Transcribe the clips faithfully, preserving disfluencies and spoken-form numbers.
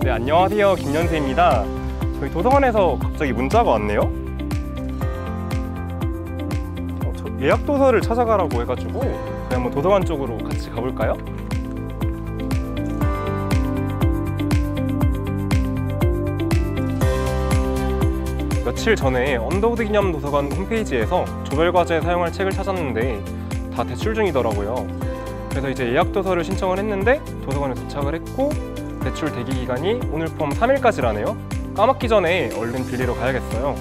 네, 안녕하세요. 김연세입니다. 저희 도서관에서 갑자기 문자가 왔네요. 어, 저 예약 도서를 찾아가라고 해가지고 저희 한번 도서관 쪽으로 같이 가볼까요? 며칠 전에 언더우드 기념 도서관 홈페이지에서 조별과제에 사용할 책을 찾았는데 다 대출 중이더라고요. 그래서 이제 예약 도서를 신청을 했는데 도서관에 도착을 했고 대출 대기 기간이 오늘 포함 삼 일까지라네요. 까먹기 전에 얼른 빌리러 가야겠어요.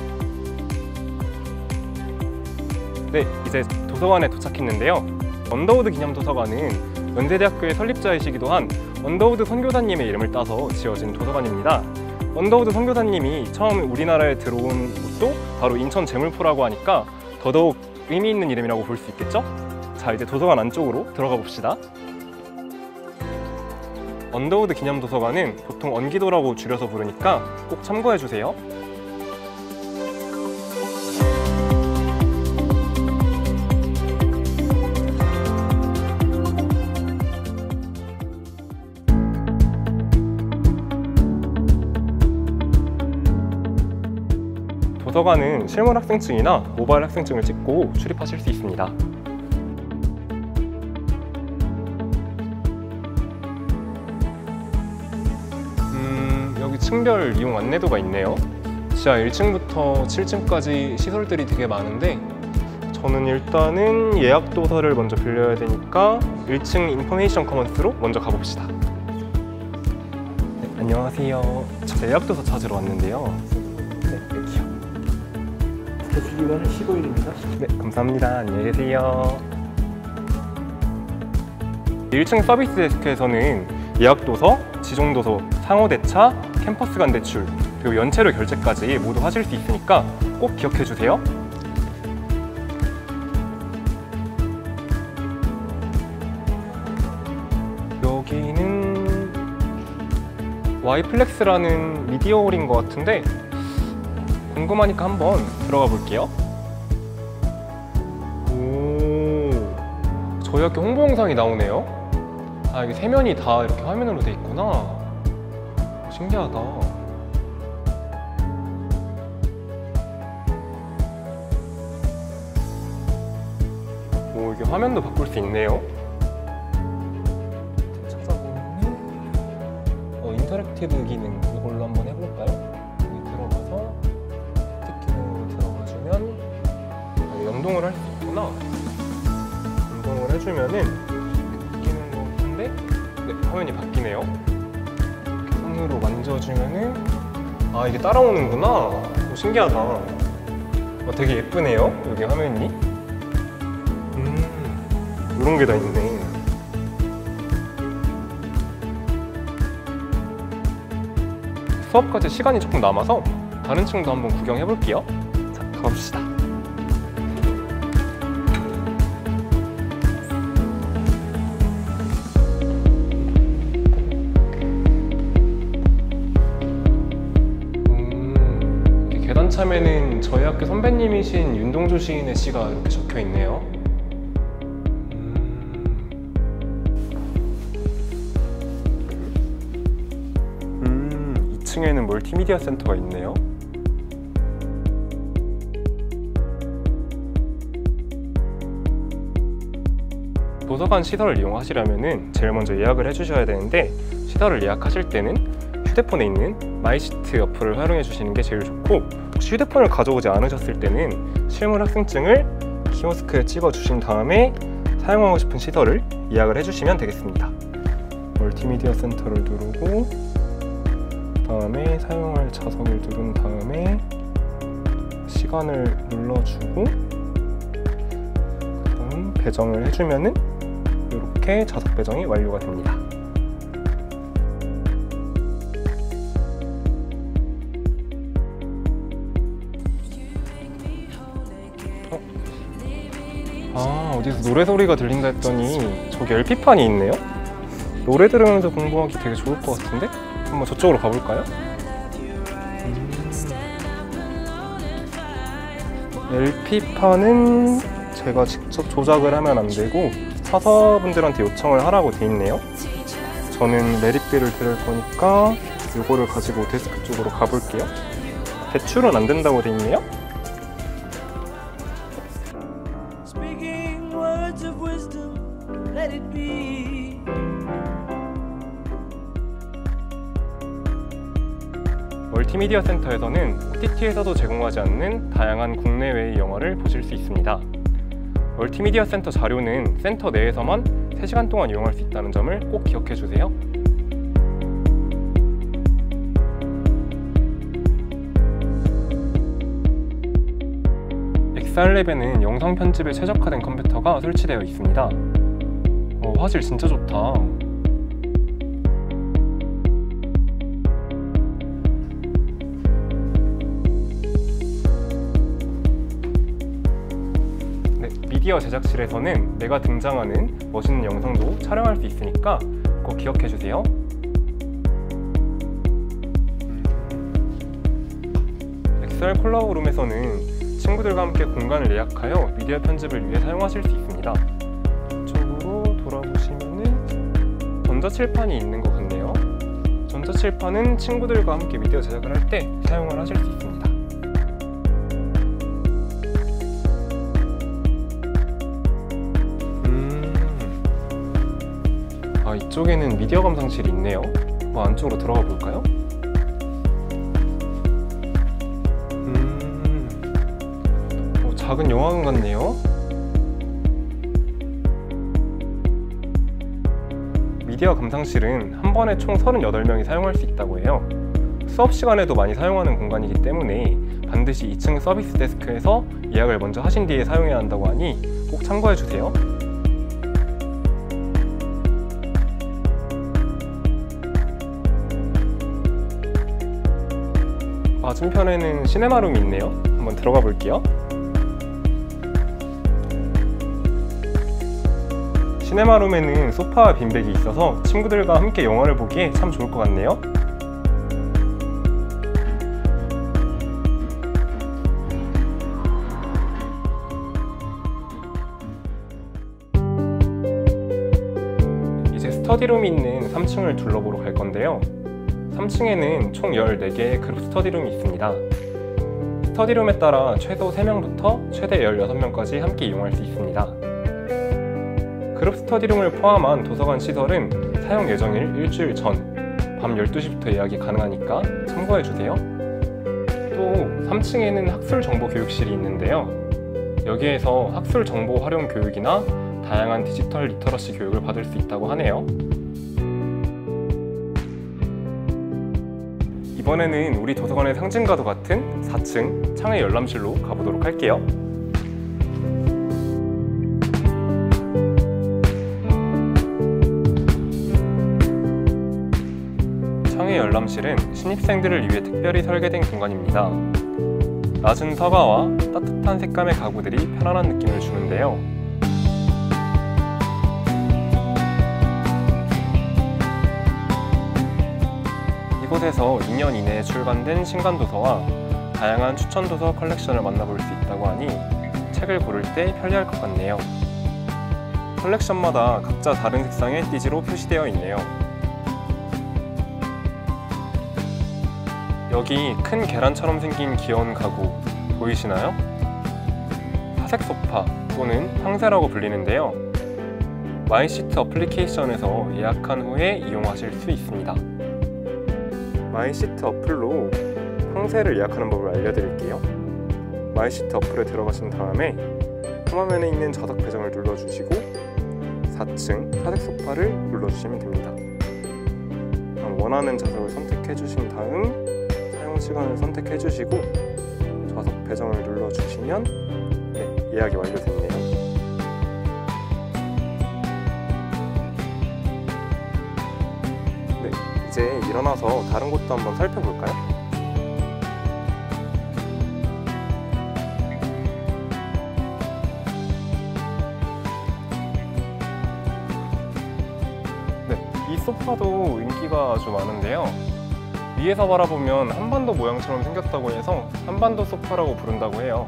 네, 이제 도서관에 도착했는데요. 언더우드 기념 도서관은 연세대학교의 설립자이시기도 한 언더우드 선교사님의 이름을 따서 지어진 도서관입니다. 언더우드 선교사님이 처음 우리나라에 들어온 곳도 바로 인천 제물포라고 하니까 더더욱 의미 있는 이름이라고 볼 수 있겠죠? 자, 이제 도서관 안쪽으로 들어가 봅시다. 언더우드 기념도서관은 보통 언기도라고 줄여서 부르니까 꼭 참고해주세요. 도서관은 실물 학생증이나 모바일 학생증을 찍고 출입하실 수 있습니다. 음, 여기 층별 이용 안내도가 있네요. 지하 일 층부터 칠 층까지 시설들이 되게 많은데 저는 일단은 예약 도서를 먼저 빌려야 되니까 일 층 인포메이션 커먼스로 먼저 가봅시다. 네, 안녕하세요. 저 예약 도서 찾으러 왔는데요. 네, 여기요. 대출 기간은 십오 일입니다. 네, 감사합니다. 안녕히 계세요. 일 층 서비스 데스크에서는 예약도서, 지종도서, 상호대차, 캠퍼스 간 대출, 그리고 연체료 결제까지 모두 하실 수 있으니까 꼭 기억해 주세요. 여기는 와이플렉스라는 미디어홀인 것 같은데 궁금하니까 한번 들어가 볼게요. 오, 저희 학교 홍보 영상이 나오네요. 아, 이게 세면이 다 이렇게 화면으로 돼 있구나. 신기하다. 오, 이게 화면도 바꿀 수 있네요. 찾아보면 어, 인터랙티브 기능 이걸로 한번 해볼까요? 연동을 할 수 있구나. 연동을 해주면은 바뀌는 것 같은데, 네, 화면이 바뀌네요. 이렇게 손으로 만져주면은 아, 이게 따라오는구나. 오, 신기하다. 어, 되게 예쁘네요, 여기 화면이. 음, 이런 게 다 있네. 수업까지 시간이 조금 남아서 다른 층도 한번 구경해 볼게요. 자, 가봅시다. 계단 참에는 저희 학교 선배님이신 윤동주 시인의 시가 이렇게 적혀 있네요. 음, 음, 이 층에는 멀티미디어 센터가 있네요. 도서관 시설을 이용하시려면 제일 먼저 예약을 해주셔야 되는데 시설을 예약하실 때는 휴대폰에 있는 마이시트 어플을 활용해 주시는 게 제일 좋고 혹시 휴대폰을 가져오지 않으셨을 때는 실물 학생증을 키오스크에 찍어 주신 다음에 사용하고 싶은 시설을 예약을 해주시면 되겠습니다. 멀티미디어 센터를 누르고 다음에 사용할 좌석을 누른 다음에 시간을 눌러주고 그다음 배정을 해주면은 이렇게 좌석 배정이 완료가 됩니다. 아, 어디서 노래 소리가 들린다 했더니 저기 엘피판이 있네요? 노래 들으면서 공부하기 되게 좋을 것 같은데? 한번 저쪽으로 가볼까요? 음... 엘피판은 제가 직접 조작을 하면 안 되고 사서분들한테 요청을 하라고 돼 있네요. 저는 매립비를 들을 거니까 이거를 가지고 데스크 쪽으로 가볼게요. 대출은 안 된다고 돼 있네요. Speaking words of wisdom, let it be. 멀티미디어 센터에서는 오티티에서도 제공하지 않는 다양한 국내외의 영화를 보실 수 있습니다. 멀티미디어 센터 자료는 센터 내에서만 세 시간 동안 이용할 수 있다는 점을 꼭 기억해 주세요. 엑스알랩에는 영상 편집에 최적화된 컴퓨터가 설치되어 있습니다. 어, 화질 진짜 좋다. 네, 미디어 제작실에서는 내가 등장하는 멋있는 영상도 촬영할 수 있으니까 꼭 기억해 주세요. 엑스알 콜라보룸에서는 친구들과 함께 공간을 예약하여 미디어 편집을 위해 사용하실 수 있습니다. 이쪽으로 돌아보시면은 전자칠판이 있는 것 같네요. 전자칠판은 친구들과 함께 미디어 제작을 할 때 사용을 하실 수 있습니다. 음... 아, 이쪽에는 미디어 감상실이 있네요. 뭐 안쪽으로 들어가 볼까요? 작은 영화관 같네요. 미디어 감상실은 한 번에 총 서른여덟 명이 사용할 수 있다고 해요. 수업 시간에도 많이 사용하는 공간이기 때문에 반드시 이 층 서비스 데스크에서 예약을 먼저 하신 뒤에 사용해야 한다고 하니 꼭 참고해 주세요. 맞은편에는 시네마룸이 있네요. 한번 들어가 볼게요. 시네마룸에는 소파와 빈백이 있어서 친구들과 함께 영화를 보기에 참 좋을 것 같네요. 이제 스터디룸이 있는 삼 층을 둘러보러 갈 건데요. 삼 층에는 총 열네 개의 그룹 스터디룸이 있습니다. 스터디룸에 따라 최소 세 명부터 최대 열여섯 명까지 함께 이용할 수 있습니다. 그룹 스터디룸을 포함한 도서관 시설은 사용 예정일 일주일 전 밤 열두 시부터 예약이 가능하니까 참고해주세요. 또 삼 층에는 학술정보교육실이 있는데요. 여기에서 학술정보 활용 교육이나 다양한 디지털 리터러시 교육을 받을 수 있다고 하네요. 이번에는 우리 도서관의 상징과도 같은 사 층 창의 열람실로 가보도록 할게요. 창의 열람실은 신입생들을 위해 특별히 설계된 공간입니다. 낮은 서가와 따뜻한 색감의 가구들이 편안한 느낌을 주는데요. 이곳에서 이 년 이내에 출간된 신간도서와 다양한 추천도서 컬렉션을 만나볼 수 있다고 하니 책을 고를 때 편리할 것 같네요. 컬렉션마다 각자 다른 색상의 띠지로 표시되어 있네요. 여기 큰 계란처럼 생긴 귀여운 가구 보이시나요? 사색 소파 또는 황새라고 불리는데요. 마이시트 어플리케이션에서 예약한 후에 이용하실 수 있습니다. 마이시트 어플로 황새를 예약하는 법을 알려드릴게요. 마이시트 어플에 들어가신 다음에 화면에 있는 좌석 배정을 눌러주시고 사 층 사색 소파를 눌러주시면 됩니다. 원하는 좌석을 선택해 주신 다음 사용 시간을 선택해 주시고 좌석 배정을 눌러주시면 네, 예약이 완료됐네요. 네, 이제 일어나서 다른 곳도 한번 살펴볼까요? 네, 이 소파도 인기가 아주 많은데요. 위에서 바라보면 한반도 모양처럼 생겼다고 해서 한반도 소파라고 부른다고 해요.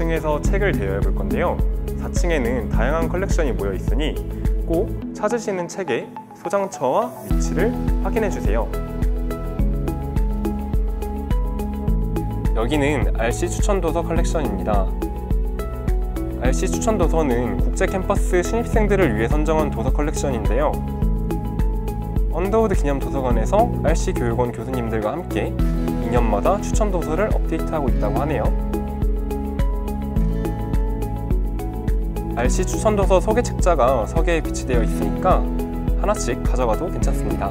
층에서 책을 대여해 볼 건데요. 사 층에는 다양한 컬렉션이 모여 있으니 꼭 찾으시는 책의 소장처와 위치를 확인해 주세요. 여기는 알씨 추천도서 컬렉션입니다. 알씨 추천도서는 국제 캠퍼스 신입생들을 위해 선정한 도서 컬렉션인데요. 언더우드 기념도서관에서 알씨 교육원 교수님들과 함께 이 년마다 추천도서를 업데이트하고 있다고 하네요. 알씨 추천도서 소개 책자가 서재에 비치되어 있으니까 하나씩 가져가도 괜찮습니다.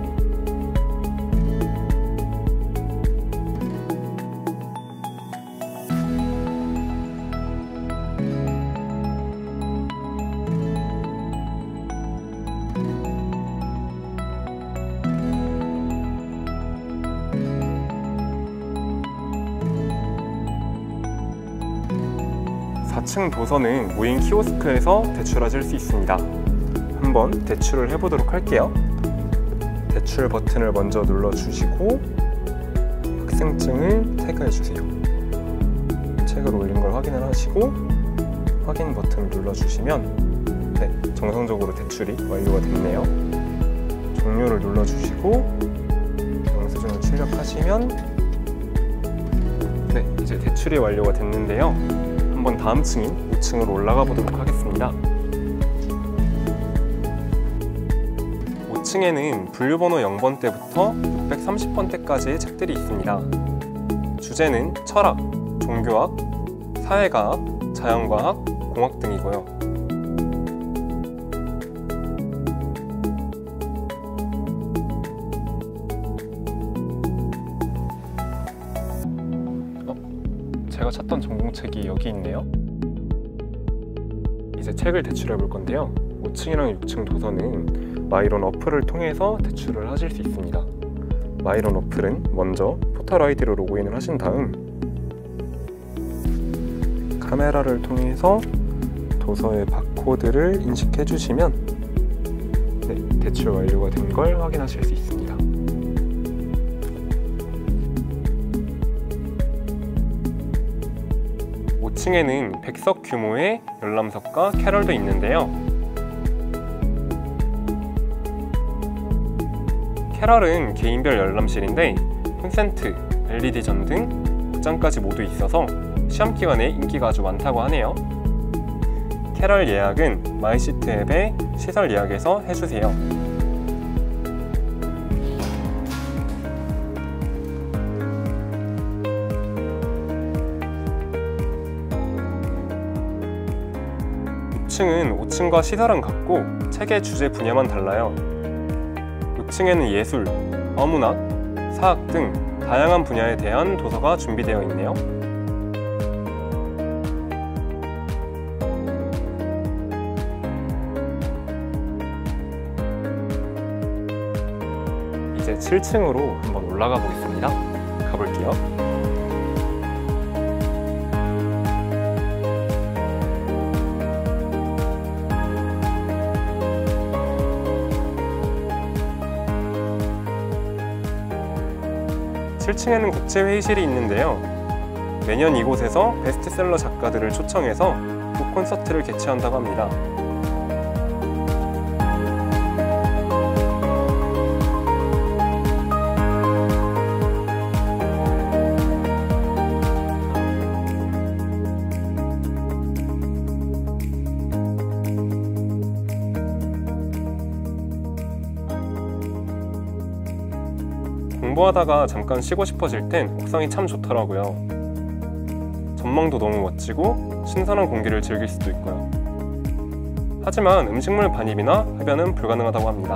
사 층 도서는 무인 키오스크에서 대출하실 수 있습니다. 한번 대출을 해보도록 할게요. 대출 버튼을 먼저 눌러주시고 학생증을 태그해주세요. 책을 올린 걸 확인을 하시고 확인 버튼을 눌러주시면 네, 정상적으로 대출이 완료가 됐네요. 종료를 눌러주시고 영수증을 출력하시면 네, 이제 대출이 완료가 됐는데요. 한번 다음 층인 오 층으로 올라가 보도록 하겠습니다. 오 층에는 분류번호 영 번대부터 육백삼십 번대까지의 책들이 있습니다. 주제는 철학, 종교학, 사회과학, 자연과학, 공학 등이고요. 제가 찾던 전공책이 여기 있네요. 이제 책을 대출해 볼 건데요. 오 층이랑 육 층 도서는 마이론 어플을 통해서 대출을 하실 수 있습니다. 마이론 어플은 먼저 포털 아이디로 로그인을 하신 다음 카메라를 통해서 도서의 바코드를 인식해 주시면 네, 대출 완료가 된 걸 확인하실 수 있습니다. 오 층에는 백 석 규모의 열람석과 캐럴도 있는데요. 캐럴은 개인별 열람실인데 콘센트, 엘이디 전등, 극장까지 모두 있어서 시험 기간에 인기가 아주 많다고 하네요. 캐럴 예약은 마이시트 앱의 시설 예약에서 해주세요. 육 층은 오 층과 시설은 같고 책의 주제 분야만 달라요. 육 층에는 예술, 어문학, 사학 등 다양한 분야에 대한 도서가 준비되어 있네요. 이제 칠 층으로 한번 올라가 보겠습니다. 가볼게요. 칠 층에는 국제회의실이 있는데요. 매년 이곳에서 베스트셀러 작가들을 초청해서 북 콘서트를 개최한다고 합니다. 공부하다가 잠깐 쉬고 싶어질 땐 옥상이 참 좋더라고요. 전망도 너무 멋지고 신선한 공기를 즐길 수도 있고요. 하지만 음식물 반입이나 흡연은 불가능하다고 합니다.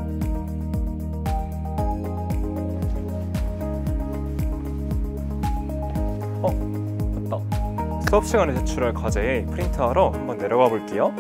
어? 맞다. 수업 시간에 제출할 과제에 프린트하러 한번 내려가 볼게요.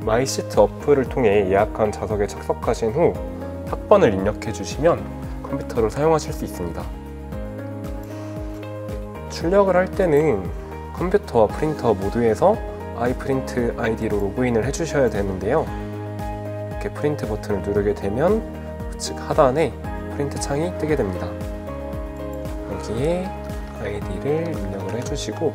마이시트 어플을 통해 예약한 좌석에 착석하신 후 학번을 입력해 주시면 컴퓨터를 사용하실 수 있습니다. 출력을 할 때는 컴퓨터와 프린터 모두에서 아이프린트 아이디로 로그인을 해주셔야 되는데요. 이렇게 프린트 버튼을 누르게 되면 우측 하단에 프린트 창이 뜨게 됩니다. 여기에 아이디를 입력을 해주시고,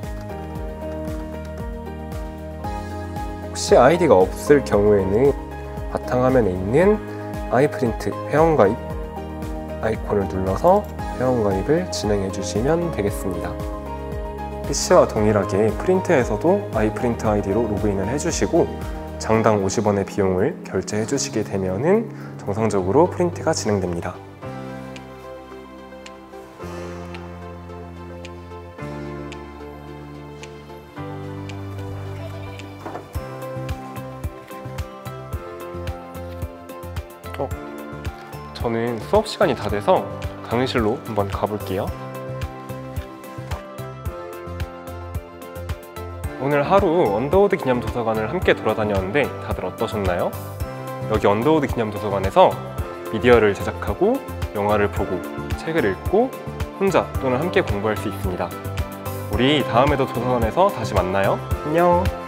혹시 아이디가 없을 경우에는 바탕화면에 있는 아이프린트 회원가입 아이콘을 눌러서 회원가입을 진행해 주시면 되겠습니다. 피씨와 동일하게 프린트에서도 아이프린트 아이디로 로그인을 해주시고 장당 오십 원의 비용을 결제해 주시게 되면은 정상적으로 프린트가 진행됩니다. 어, 저는 수업 시간이 다 돼서 강의실로 한번 가볼게요. 오늘 하루 언더우드 기념도서관을 함께 돌아다녔는데 다들 어떠셨나요? 여기 언더우드 기념도서관에서 미디어를 제작하고 영화를 보고 책을 읽고 혼자 또는 함께 공부할 수 있습니다. 우리 다음에도 도서관에서 다시 만나요. 안녕!